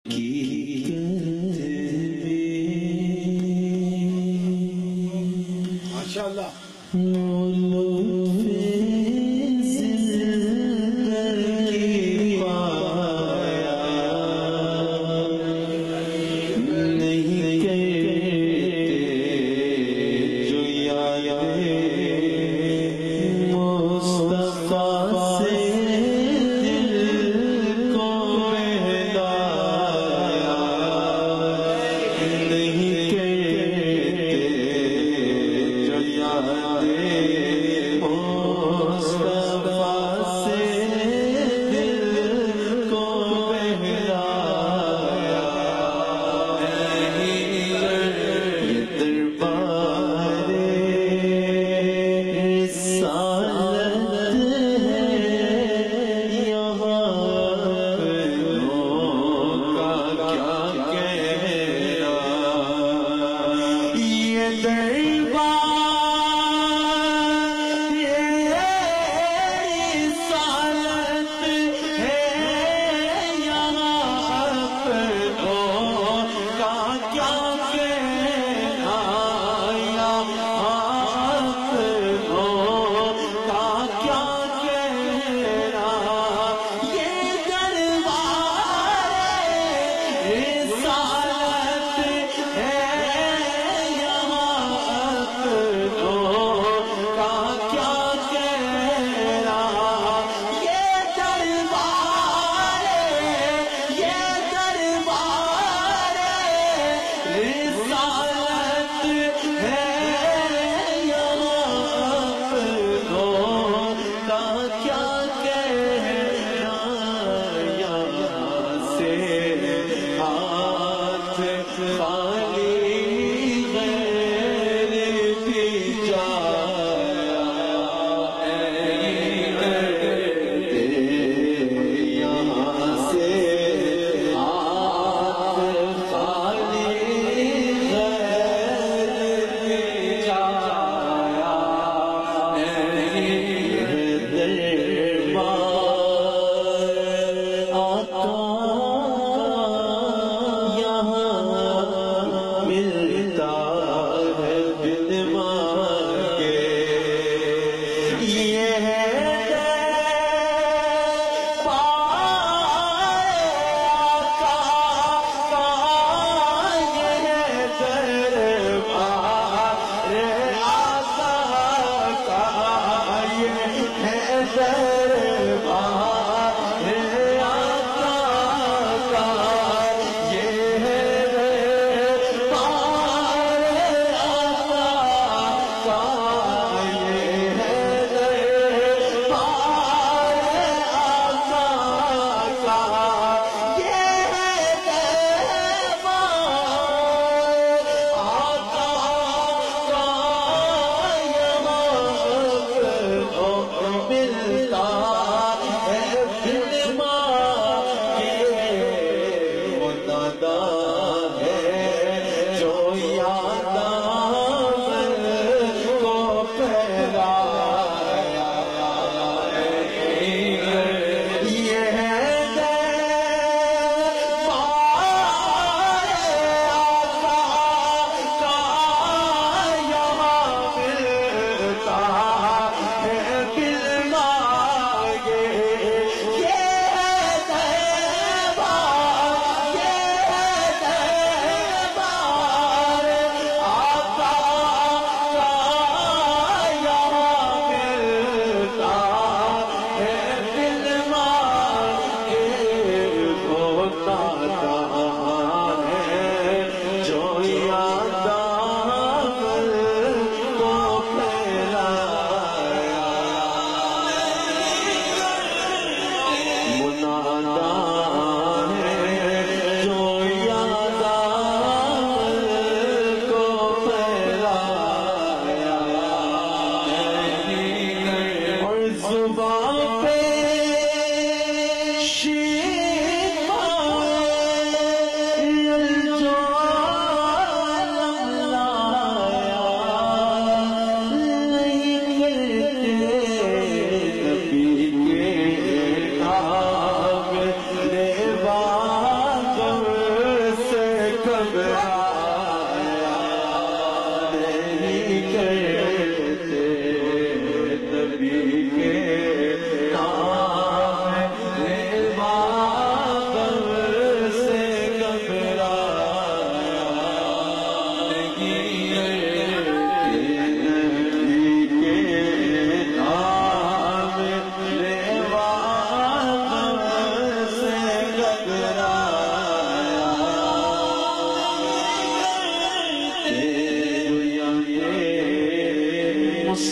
ماشاءاللہ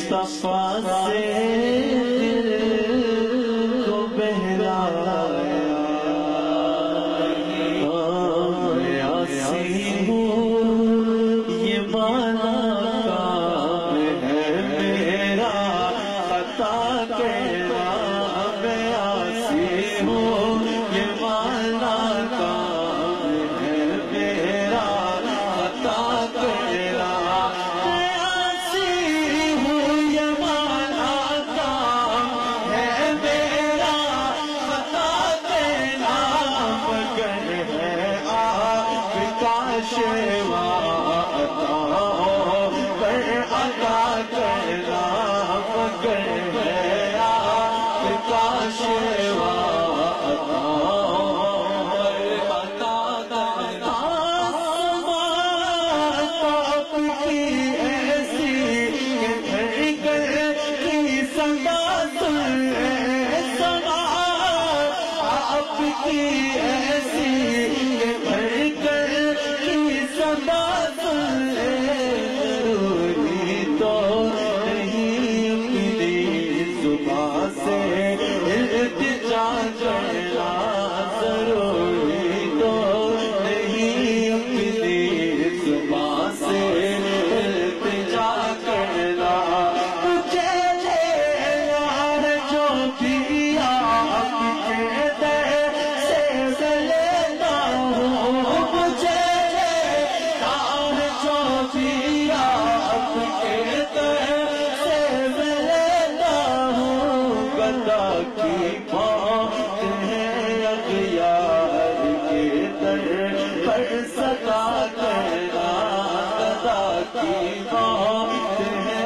مصطفیٰ سے دل کو بہلایا یاسین یہ مانا کام ہے میرا خطا کہنا میں یاسین یہ مانا کام ہے میرا خطا کہنا شیوا عطا پر عطا کرنا مگر ہے آپ کا شیوا عطا پر عطا کرنا آپ کی ایسی کہ گھر گھر کی صدا سن سنا آپ کی ایسی کہ گھر گھر ضروری تو نہیں اپنی زبان سے التجا کرنا ضروری تو نہیں اپنی زبان سے التجا کرنا مجھے یار جو بھی آپ کے در سے لیتا ہوں مجھے کی موت ہے اغیار کے در پر صدا کرنا گدا کی موت ہے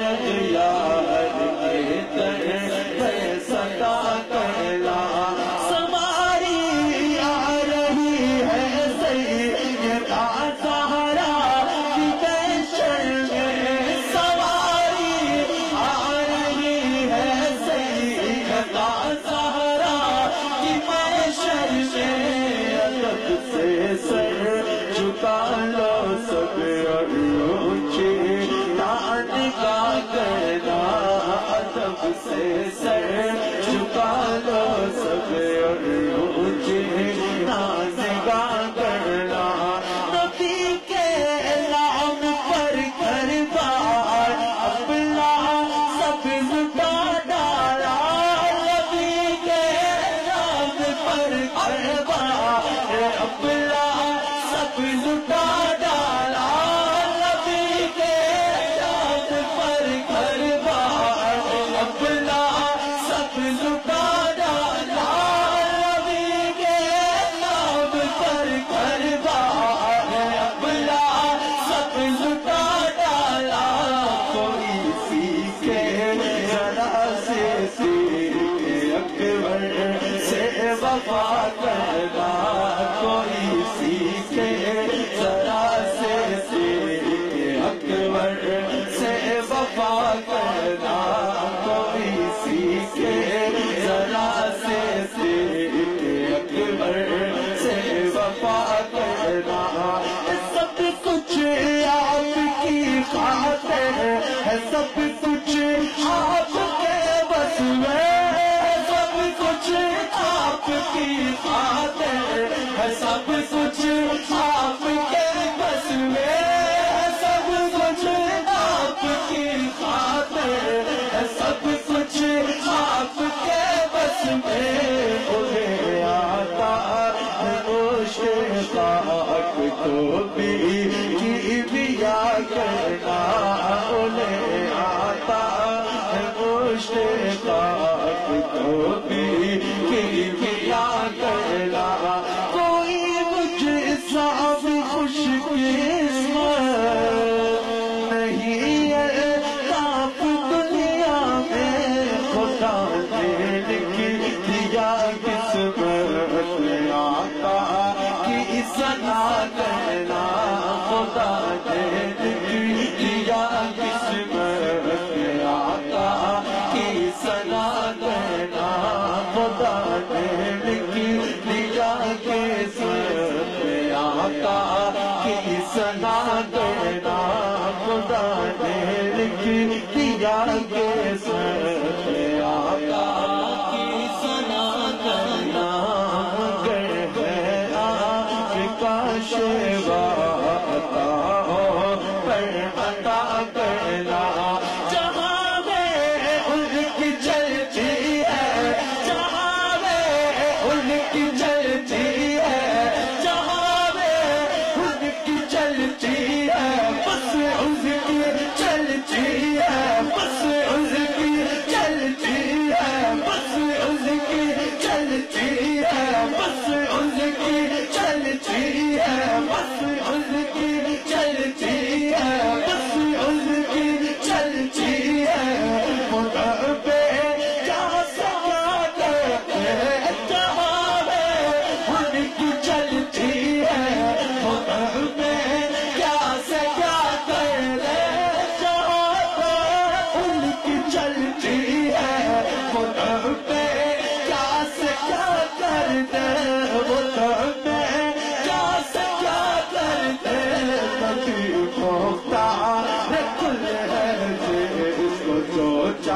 اغیار کے در پر صدا کرنا سواری آ رہی ہے سیدہ زہرا کی محشر میں سواری آ رہی ہے سیدہ زہرا کی محشر میں ادب سے سر جھکا لو سب اونچی نگاہ کرنا ادب سے سر جھکا لو سب اونچی نگاہ کرنا نبی کے نام پر گھر بار اپنا سب لٹا ڈالا نبی کے نام پر گھر بار اپنا سب لٹا ڈالا نبی کے نام پر گھر بار اپنا سب لٹا ڈالا نبی کے نام پر گھر بار اپنا سب لٹا ڈالا کوئی سیکھے ذرا سے سیکھے اکبر سے وفا کرنا کوئی سیکھے ذرا سے سیکھے اکبر سے وفا کرنا کوئی سیکھے ذرا سے سیکھے اکبر سے وفا کرنا سب کچھ آپ کی خاطر ہے سب کچھ آپ کے بس میں سب کچھ آپ کی خاطر ہے سب کچھ آپ کے بس میں سب کچھ آپ کی خاطر ہے سب کچھ آپ کے بس میں انہیں آتا ہے خاک کو بھی کیمیا کرنا انہیں آتا ہے خاک کو بھی کیمیا کرنا کوئی مجھ سا بھی خوش قسمت نہیں ہے آپ دنیا میں خدا نے لکھ دیا قسمت آقا کی ثنا کرنا خدا نے لکھ دیا قسمت آقا کی ثنا کرنا خدا نے لکھ دیا قسمت آقا کی ثنا کرنا خدا نے لکھ دیا کے ساتھ آقا کی ثنا کرنا گر ہے آپ کا شیوا عطا ہو پر عطا کرنا جہاں میں ان کی چلتی ہے جہاں میں ان کی چلتی ہے جہاں میں ان کی چلتی ہے بس ان کی چلتی ہے بس ان کی چلتی ہے بس ان کی چلتی ہے بس ان کی چلتی ہے بس ان کی چلتی ہے بس ان کی چلتی ہے مدر پہ کیا سکا کرتے ہیں جہاں میں ان کی چلتی ہے مدر پہ کیا سکا کرتے جہاں ان کی چلتی ہے مدر پہ کیا سکا کرتے مدر پہ کیا سکا کرتے نبی مختار کل ہے جس کو جو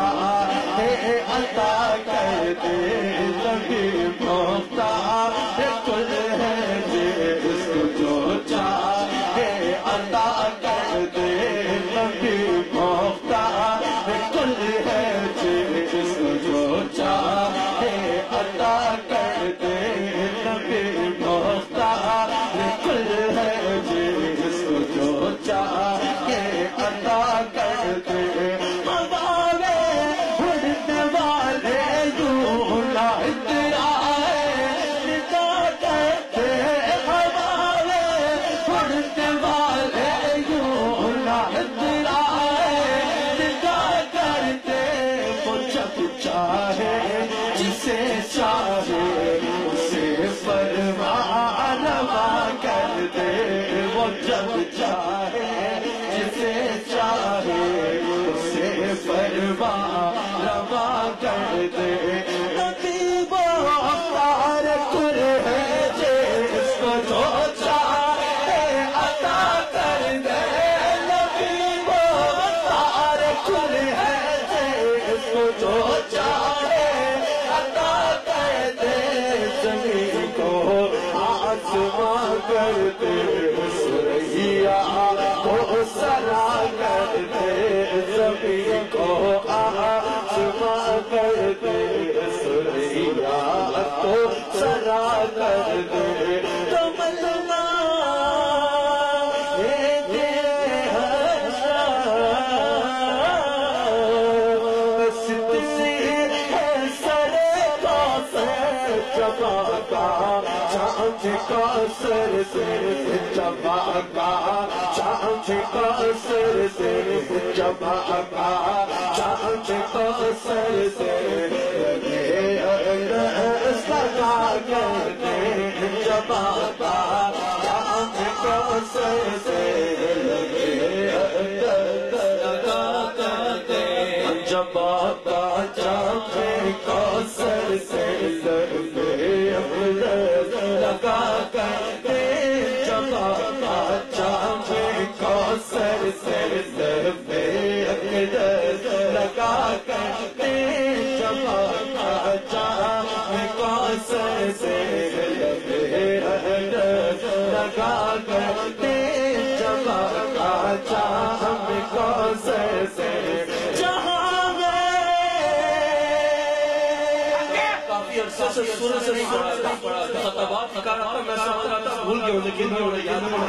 چاہے عطا کر دے نبی مختار کل ہے جس کو جو چاہے عطا کر دے نبی مختار کل ہے جس کو جو چاہے عطا کر دے نبی مختار کل ہے جس کو جو چاہے عطا کر دے ہمارے اڑنے والے یوں ناہد آئے ندا کرتے ہمارے اڑنے والے یوں ناہد آئے ندا کرتے وہ جب چاہے جسے چاہے اسے فرمان روا کر دے وہ جب چاہے جسے چاہے اسے فرمان روا کر دے نبی مختار کل ہے جس کو جو چاہے عطا کر دے نبی مختار کل ہے جس کو جو چاہے عطا کر دے زمین کو آسمان کر دے سریا کو سرا کر دے زمین کو آسمان کر دے سریا کو سرا کر دے تمنا چاند کا سر سے چمکا چاند کا سر سے چمکا چاند کا سر سے سکا کرتے چمکا چاند کا سر سے لگا کرتے چمکا چاند کا سر سے لگا کرتے چمکا چاند کا سر سے لگا کرتے چمکا چاند کا سر سے لگا کرتے چمکا چاند کا سر سے سورج سے نہیں پڑا خطابات نکال رہا تھا میں سمجھ رہا تھا بھول گیا لیکن میں یاد نہیں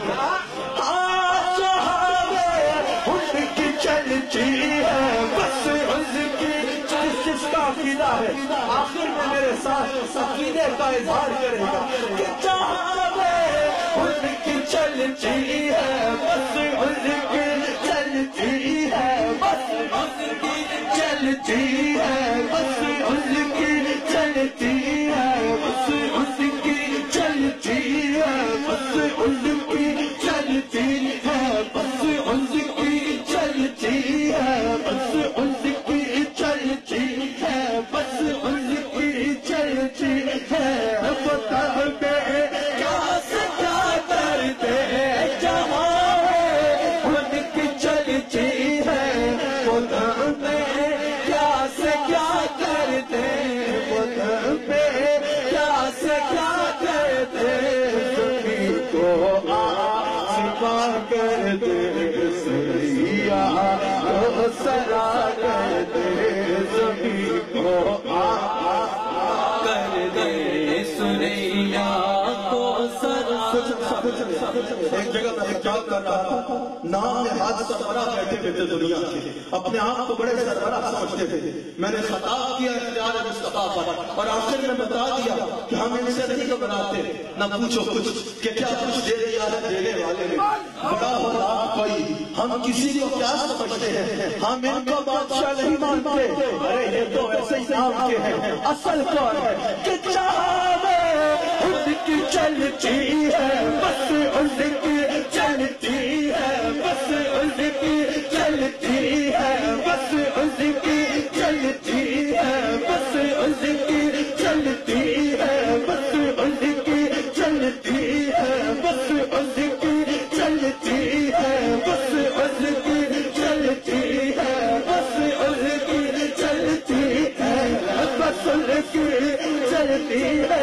ان کی چلتی ہے بس ان کی جس کا عقیدہ ہے آخر میں میرے ساتھ عقیدے کا اظہار کرے گا کہ جہاں میں ان کی چلتی ہے بس ان کی چلتی ہے بس ان کی چلتی ہے بس ان کی چلتی ہے بس ان کی چلتی ہے بس ان کی چلتی ہے بس ان کی چلتی ہے بس ان کی چلتی ہے بس ان کی چلتی ہے بتا دے کیا سکا کرتے جہاں ان کی چلتی ہے بتا شفا کر دے سریا کو سرا کر دے زمین کو کر دے سریا کو سرا. ایک جگہ میں خطاب کر رہا تھا، نام میں ہاتھ سربراہ بیٹھے تھے دنیا کے، اپنے آپ کو بڑے سربراہ سمجھتے تھے. میں نے خطاب کیا اختیار مصطفیٰ پر، اور آخر میں بتا دیا کہ ہم ان سے نہیں گھبراتے. نہ پوچھو کچھ کہ کیا کچھ دے دیا ہے دینے والے نے، بڑا ہوگا کوئی، ہم کسی کو کیا سمجھتے ہیں، ہم ان کو بادشاہ نہیں مانتے. ارے یہ تو ایسے ہی نام کے ہیں، اصل کون ہے کہ چاہے خود کی چلتی ہے بس ان کی چلتی ہے، بس ان کی چلتی ہے، بس ان کی چلتی ہے، بس ان کی چلتی ہے، بس ان کی چلتی ہے، بس ان کی چلتی ہے، بس ان کی چلتی ہے، بس ان کی چلتی ہے، بس ان کی چلتی ہے.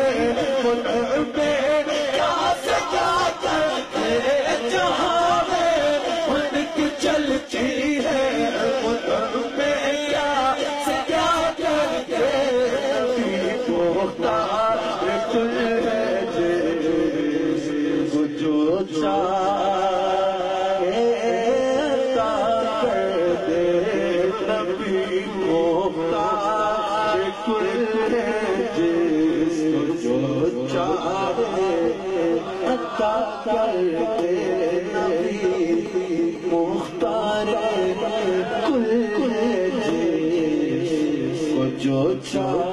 کیا سے کیا کرتے جہاں میں ان کی چلتی ہے، کیا سے کیا کرتے مختار کل ہے جو چاہے عطا کر دے. نبی مختار کل ہے جو چاہے عطا کر دے. نبی مختار کل ہے جو چاہے